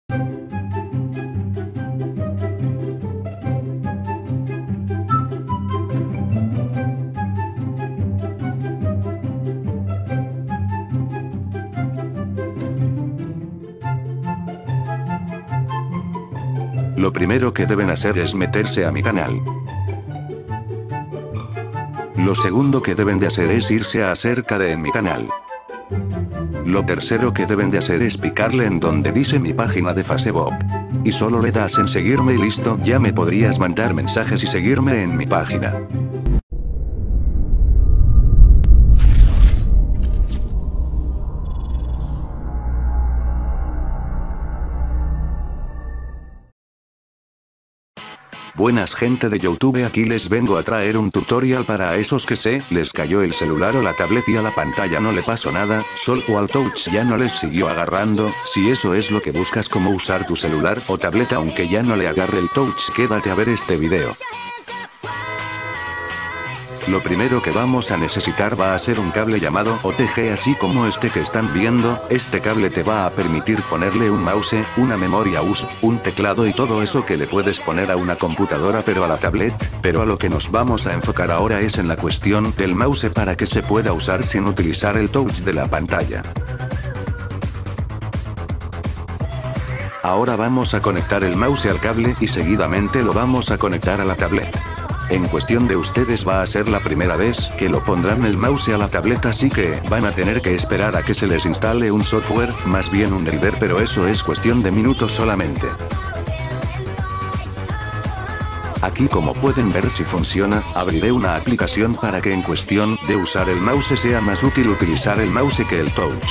Lo primero que deben hacer es meterse a mi canal. Lo segundo que deben de hacer es irse a acerca de en mi canal. Lo tercero que deben de hacer es picarle en donde dice mi página de Facebook. Y solo le das en seguirme y listo, ya me podrías mandar mensajes y seguirme en mi página. Buenas gente de YouTube, aquí les vengo a traer un tutorial para esos que les cayó el celular o la tablet y a la pantalla no le pasó nada, solo al touch ya no les siguió agarrando. Si eso es lo que buscas, cómo usar tu celular o tableta aunque ya no le agarre el touch, quédate a ver este video. Lo primero que vamos a necesitar va a ser un cable llamado OTG, así como este que están viendo. Este cable te va a permitir ponerle un mouse, una memoria USB, un teclado y todo eso que le puedes poner a una computadora pero a la tablet. Pero a lo que nos vamos a enfocar ahora es en la cuestión del mouse para que se pueda usar sin utilizar el touch de la pantalla. Ahora vamos a conectar el mouse al cable y seguidamente lo vamos a conectar a la tablet. En cuestión de ustedes va a ser la primera vez que lo pondrán el mouse a la tableta, así que van a tener que esperar a que se les instale un software, más bien un driver, pero eso es cuestión de minutos solamente. Aquí, como pueden ver, si funciona, abriré una aplicación para que en cuestión de usar el mouse sea más útil utilizar el mouse que el touch.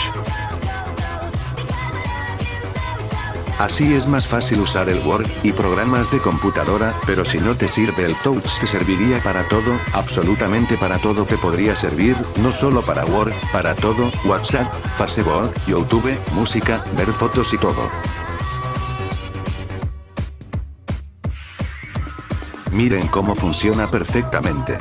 Así es más fácil usar el Word y programas de computadora, pero si no te sirve el touch te serviría para todo, absolutamente para todo te podría servir, no solo para Word, para todo, WhatsApp, Facebook, YouTube, música, ver fotos y todo. Miren cómo funciona perfectamente.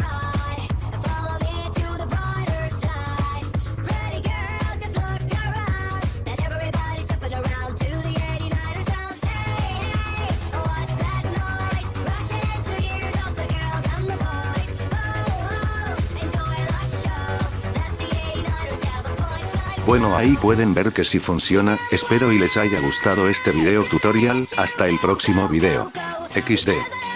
Bueno, ahí pueden ver que sí funciona. Espero y les haya gustado este video tutorial. Hasta el próximo video. XD.